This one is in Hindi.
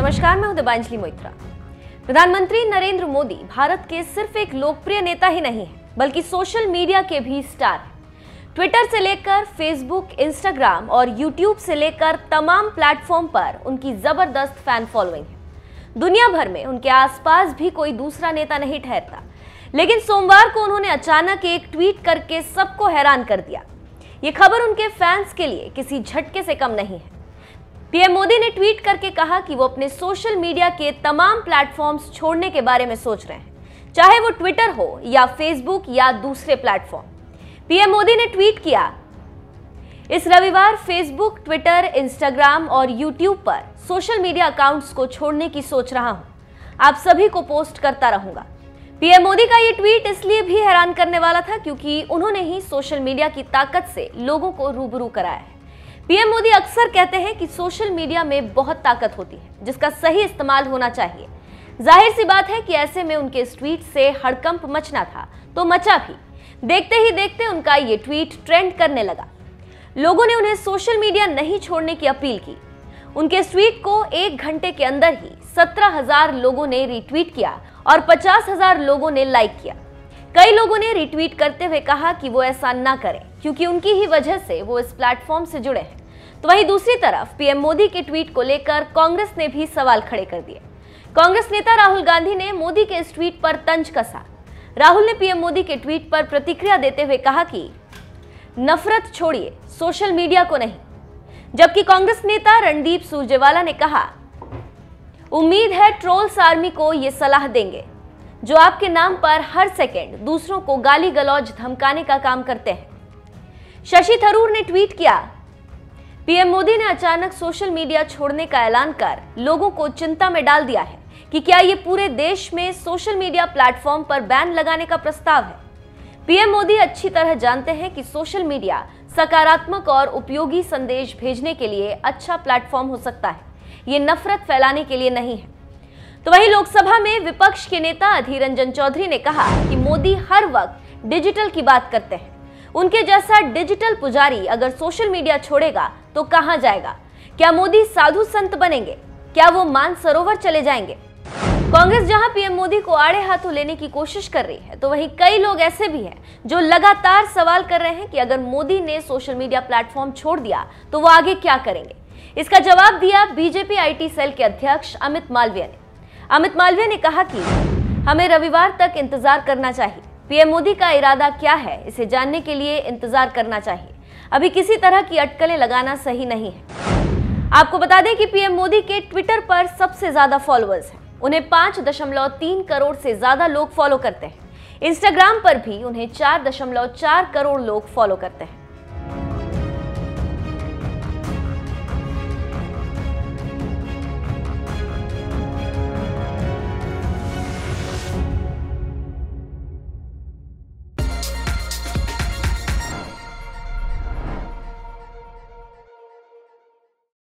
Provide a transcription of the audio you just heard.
नमस्कार, मैं हूं दिव्यांजलि मोइत्रा। प्रधानमंत्री नरेंद्र मोदी भारत के सिर्फ एक लोकप्रिय नेता ही नहीं है, बल्कि सोशल मीडिया के भी स्टार हैं। ट्विटर से लेकर फेसबुक, इंस्टाग्राम और यूट्यूब से लेकर तमाम प्लेटफॉर्म पर उनकी जबरदस्त फैन फॉलोइंग है। दुनिया भर में उनके आसपास भी कोई दूसरा नेता नहीं ठहरता, लेकिन सोमवार को उन्होंने अचानक एक ट्वीट करके सबको हैरान कर दिया। ये खबर उनके फैंस के लिए किसी झटके से कम नहीं है। पीएम मोदी ने ट्वीट करके कहा कि वो अपने सोशल मीडिया के तमाम प्लेटफॉर्म्स छोड़ने के बारे में सोच रहे हैं, चाहे वो ट्विटर हो या फेसबुक या दूसरे प्लेटफॉर्म। पीएम मोदी ने ट्वीट किया, इस रविवार फेसबुक, ट्विटर, इंस्टाग्राम और यूट्यूब पर सोशल मीडिया अकाउंट्स को छोड़ने की सोच रहा हूं। आप सभी को पोस्ट करता रहूंगा। पीएम मोदी का ये ट्वीट इसलिए भी हैरान करने वाला था क्योंकि उन्होंने ही सोशल मीडिया की ताकत से लोगों को रूबरू कराया है। पीएम मोदी अक्सर कहते हैं कि सोशल मीडिया में बहुत ताकत होती है, जिसका सही इस्तेमाल होना चाहिए। जाहिर सी बात है कि ऐसे में उनके इस ट्वीट से हड़कंप मचना था तो मचा भी। देखते ही देखते उनका ये ट्वीट ट्रेंड करने लगा। लोगों ने उन्हें सोशल मीडिया नहीं छोड़ने की अपील की। उनके इस ट्वीट को 1 घंटे के अंदर ही 17,000 लोगों ने रीट्वीट किया और 50,000 लोगों ने लाइक किया। कई लोगों ने रीट्वीट करते हुए कहा कि वो ऐसा ना करें क्योंकि उनकी ही वजह से वो इस प्लेटफॉर्म से जुड़े हैं। तो वहीं दूसरी तरफ पीएम मोदी के ट्वीट को लेकर कांग्रेस ने भी सवाल खड़े कर दिए। कांग्रेस नेता राहुल गांधी ने मोदी के इस ट्वीट पर तंज कसा। राहुल ने पीएम मोदी के ट्वीट पर प्रतिक्रिया देते हुए कहा कि नफरत छोड़िए, सोशल मीडिया को नहीं। जबकि कांग्रेस नेता रणदीप सुरजेवाला ने कहा, उम्मीद है ट्रोल्स आर्मी को ये सलाह देंगे जो आपके नाम पर हर सेकंड दूसरों को गाली गलौज धमकाने का काम करते हैं। शशि थरूर ने ट्वीट किया, पीएम मोदी ने अचानक सोशल मीडिया छोड़ने का ऐलान कर लोगों को चिंता में डाल दिया है कि क्या ये पूरे देश में सोशल मीडिया प्लेटफॉर्म पर बैन लगाने का प्रस्ताव है। पीएम मोदी अच्छी तरह जानते हैं कि सोशल मीडिया सकारात्मक और उपयोगी संदेश भेजने के लिए अच्छा प्लेटफॉर्म हो सकता है, ये नफरत फैलाने के लिए नहीं है। तो वहीं लोकसभा में विपक्ष के नेता अधीर रंजन चौधरी ने कहा कि मोदी हर वक्त डिजिटल की बात करते हैं। उनके जैसा डिजिटल पुजारी अगर सोशल मीडिया छोड़ेगा तो कहां जाएगा? क्या मोदी साधु संत बनेंगे? क्या वो मानसरोवर चले जाएंगे? कांग्रेस जहां पीएम मोदी को आड़े हाथों लेने की कोशिश कर रही है, तो वहीं कई लोग ऐसे भी हैं जो लगातार सवाल कर रहे हैं कि अगर मोदी ने सोशल मीडिया प्लेटफॉर्म छोड़ दिया तो वो आगे क्या करेंगे। इसका जवाब दिया बीजेपी आईटी सेल के अध्यक्ष अमित मालवीय ने। अमित मालवीय ने कहा कि हमें रविवार तक इंतजार करना चाहिए। पीएम मोदी का इरादा क्या है, इसे जानने के लिए इंतजार करना चाहिए। अभी किसी तरह की अटकलें लगाना सही नहीं है। आपको बता दें कि पीएम मोदी के ट्विटर पर सबसे ज्यादा फॉलोअर्स हैं। उन्हें 5.3 करोड़ से ज्यादा लोग फॉलो करते हैं। इंस्टाग्राम पर भी उन्हें 4.4 करोड़ लोग फॉलो करते हैं।